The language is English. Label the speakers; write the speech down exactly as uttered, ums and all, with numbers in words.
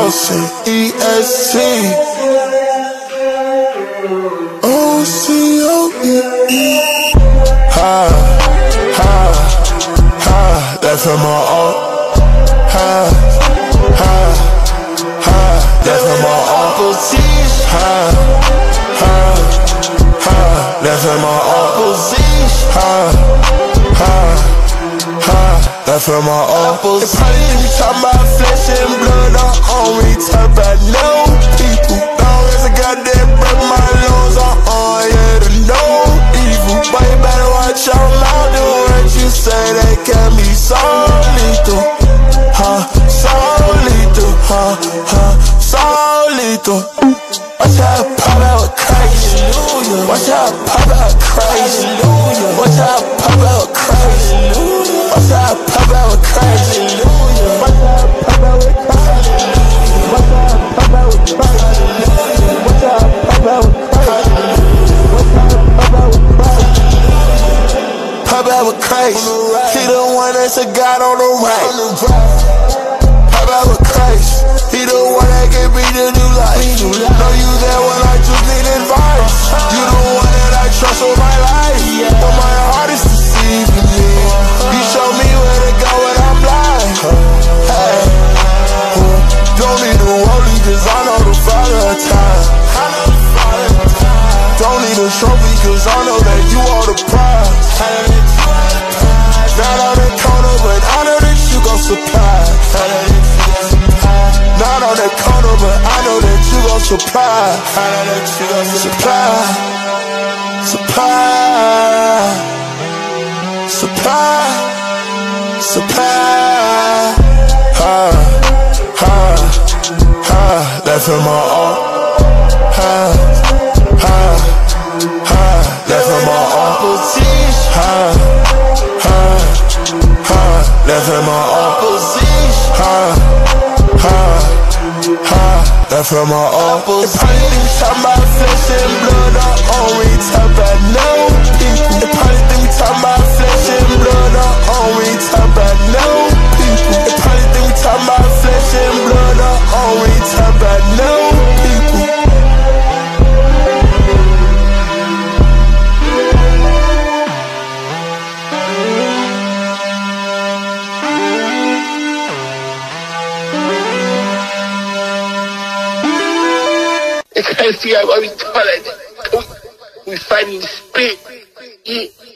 Speaker 1: O C E S T. O C O E E. Ha, ha, ha, that's from my alt. Ha, ha, ha, that's from my opposition. Ha, ha, ha, that's from my opposition. Ha, ha, ha, that's from my opposition. They probably think we talking about flesh and blood, I only talk about no people. Long as I got that breath, my lungs are on, yeah, to no evil. But you better watch your mouth, the words you say, they can be so lethal. Huh, so lethal, huh, huh, so lethal. Watch out, pop out crazy. Watch out, pop out crazy. Watch out, pop out crazy. Watch out, pop out crazy. Watch out, pop out crazy. Watch out, pop out crazy. Watch out, pop out crazy. Watch out, pop out crazy. Pop out crazy. He the one that's a god on the right. Pop out crazy. He the one that gave me the new life. Know you there when I just need advice. You the one that I trust with my life. But my heart is deceiving me. You show me where to go when I'm blind. Hey, don't need a rollie cause I know the father of time. Don't need a trophy cause I know that you are the prize. Not on the corner but I know that you gon' supply. Not on that corner, but I know that you gon' supply. I know that you gon' supply. Supply. Supply. Supply. Ha, ha, ha, that's from my alt. Ha, ha, ha, that's from my opposition. Ha, ha, ha, that's from my opposition. Ha, ha, ha, that's from my opposition. They probably think we talking about flesh and blood, I only talk about no people. They probably think we talking about flesh and blood, I only talk about no people. They probably think we talking about flesh and blood, I only talk about no people.
Speaker 2: They can't see how we call it. We fighting the spirit. Yeah.